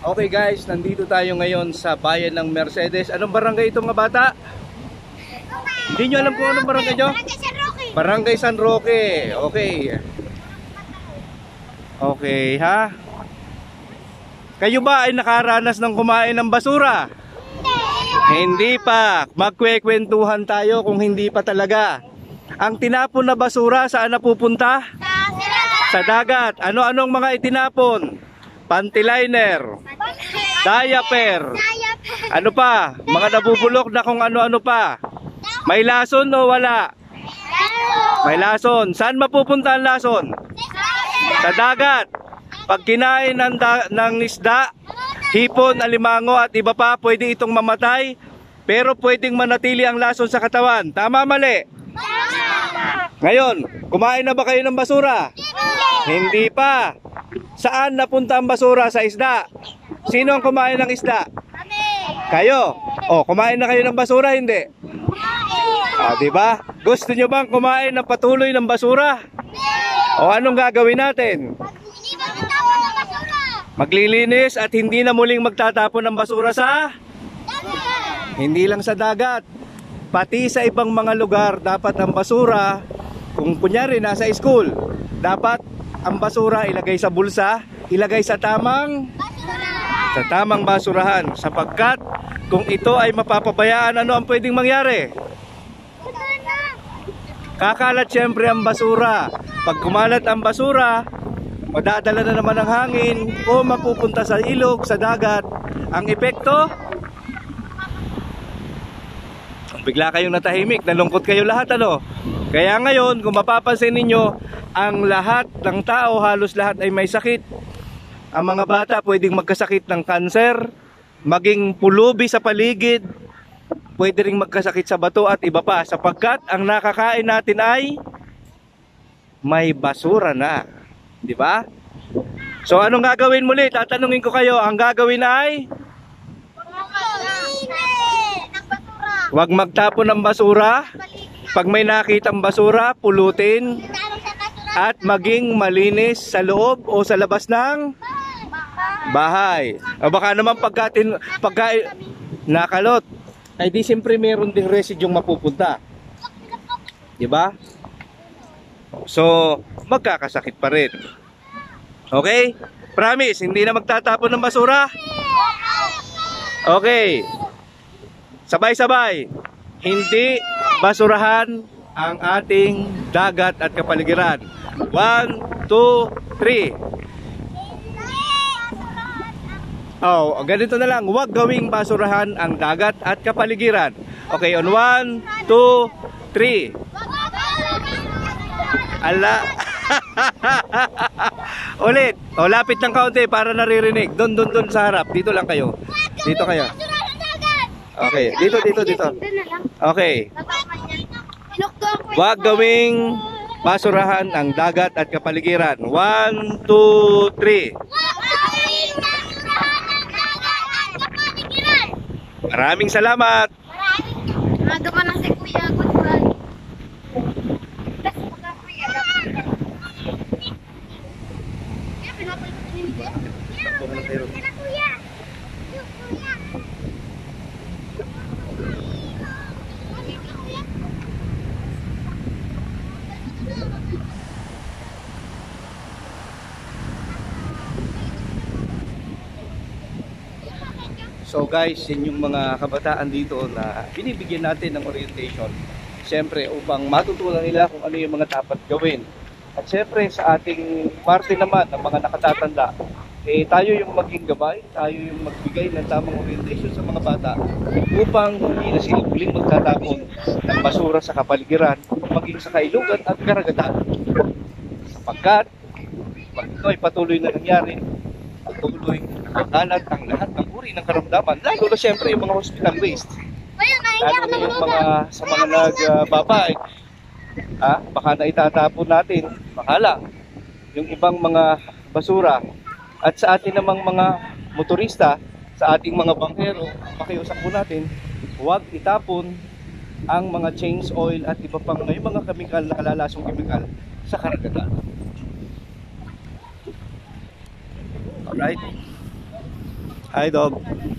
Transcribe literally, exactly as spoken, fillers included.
Okay guys, nandito tayo ngayon sa bayan ng Mercedes. Anong barangay ito mga bata? Hindi nyo alam kung anong barangay nyo? Barangay San Roque. Barangay San Roque. Okay. Okay ha? Kayo ba ay nakaranas ng kumain ng basura? Hindi pa. Magkwekwentuhan tayo kung hindi pa talaga. Ang tinapon na basura saan napupunta? Sa dagat. Ano-anong mga itinapon? Panty liner, diaper, ano pa? Mga nabubulok na kung ano-ano pa. May lason o wala? May lason. Saan mapupunta ang lason? Sa dagat. Pag kinain ng, ng isda, hipon, alimango at iba pa, pwede itong mamatay. Pero pwedeng manatili ang lason sa katawan. Tama, mali? Ngayon, kumain na ba kayo ng basura? Hindi pa. Saan napunta ang basura? Sa isda. Sino ang kumain ng isda? Kayo. Oh, kumain na kayo ng basura, hindi? Ah, di ba? Gusto nyo bang kumain ng patuloy ng basura? O anong gagawin natin? Maglilinis at hindi na muling magtatapon ng basura sa? Hindi lang sa dagat. Pati sa ibang mga lugar dapat ang basura, kung kunyari nasa school, dapat ang basura ilagay sa bulsa, ilagay sa tamang sa tamang basurahan, sapagkat kung ito ay mapapabayaan, ano ang pwedeng mangyari? Kakalat siyempre ang basura. Pag kumalat ang basura, madadala na naman ang hangin o mapupunta sa ilog, sa dagat. Ang epekto, bigla kayong natahimik, nalungkot kayo lahat, ano? Kaya ngayon, kung mapapansin ninyo, ang lahat ng tao, halos lahat ay may sakit. Ang mga bata pwedeng magkasakit ng kanser, maging pulubi sa paligid, pwede ring magkasakit sa bato at iba pa, sapagkat ang nakakain natin ay may basura na, di ba? So anong gagawin muli? Tatanungin ko kayo, ang gagawin ay huwag magtapon ng basura. Pag may nakitang basura, pulutin at maging malinis sa loob o sa labas ng bahay. O baka naman pagkatin, pagka nakalot, ay di siyempre meron ding residyong mapupunta. Diba? So, magkakasakit pa rin. Okay? Promise, hindi na magtatapon ng basura? Okay. Sabay-sabay. Hindi basurahan ang ating dagat at kapaligiran. One, two, three. Oh, ganito na lang. Huwag gawing basurahan ang dagat at kapaligiran. Okay, on one, two, three. Ala. Ulit. O, lapit ng kaunti para naririnig. Doon, doon, doon sa harap. Dito lang kayo. Dito kayo. Okay, dito, dito, dito. Okay. Huwag gawing basurahan ang dagat at kapaligiran. One, two, three. Maraming salamat. Maraming pa ng si Kuya. Goodbye. So guys, yun yung mga kabataan dito na binibigyan natin ng orientation. Siyempre upang matutunan nila kung ano yung mga dapat gawin. At siyempre sa ating parte naman ng mga nakatatanda, eh tayo yung maging gabay, tayo yung magbigay ng tamang orientation sa mga bata upang hindi na sila muling magtatapon ng basura sa kapaligiran, maging sa kailugan at karagatan. Sapagkat pag ito ay patuloy na nangyari, patuloy kalat ang lahat ng uri ng karamdaman, lalo na siyempre yung mga hospital waste, lalo na yung mga sa mga nagbabay, ah, baka na itatapon natin, bahala yung ibang mga basura. At sa atin namang mga motorista, sa ating mga bangkero, pakiusap po natin, huwag itapon ang mga change oil at iba pang may mga kemikal na kalalasong kemikal sa karagatan. Alright? Hi, dog.